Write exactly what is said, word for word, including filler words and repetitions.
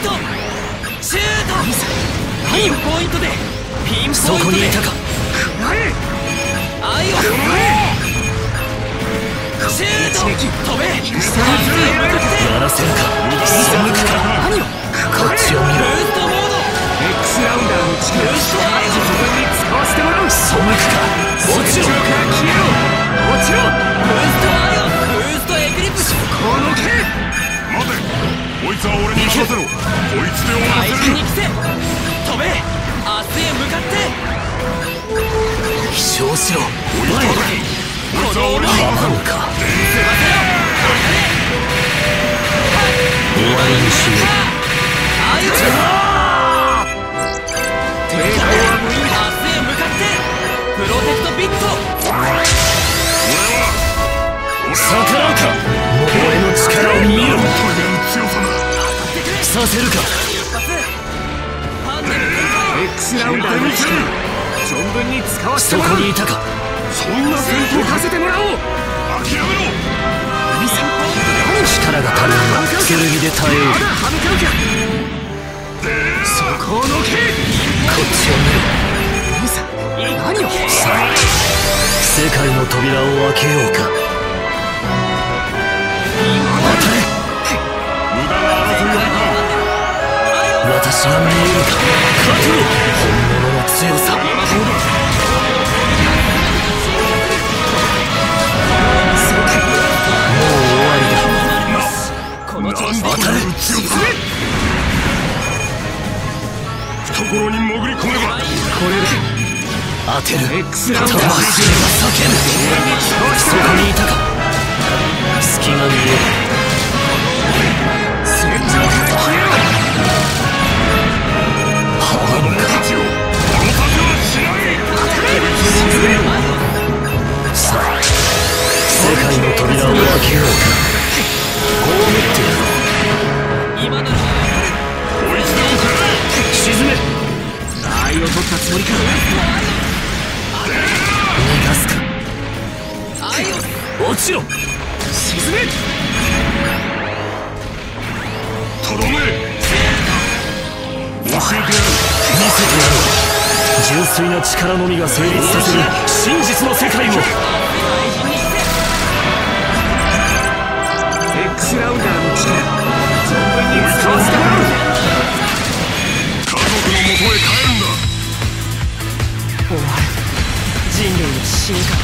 トシュートピンポイントでピンポイントでそこにいたか愛をシュート飛べやらせるか背くかこっちを見ろブーストモード X ラウンダーの力を自分に使わせてもらう背くか落ちろから消えろ落ちろブーストアイオンブーストエクリプスそこをのけ待てこいつは俺に任せろこいつで終わらせるに来て飛べ明日へ向かって飛翔しろ前へこいつは俺に任せろか済ませろ終わりにしようアイオン抵抗は無意味だ明日へ向かってプロテクトビット逆らうか俺の力を見ろさせるか X ラウンダーの力存分に使わせてもらうそこにいたかそんな戦闘させてもらおう諦めろ力が足りんの剣で耐えようまだ歯向かうかそこをのけこっちを見ろ何をさあ世界の扉を開けようか当たれ無駄な争いは私が見えるか勝てろ本物の強さそうだもう終わりだこの調子で当たれ懐に潜り込めばこれで当てる X ラウンダー魂が叫ぶそこにいたか隙が見える戦場から消えろはむかさあ世界の扉を開けようか葬ってやろう今ならこいつでもくれ沈め愛を取ったつもりか逃がすか落ちろ沈めとどめ教えてやる見せてやろう純粋な力のみが成立させる真実の世界を X ラウンダーの力存分に使わせてもらう家族の元へ帰るんだ終わる人類の進化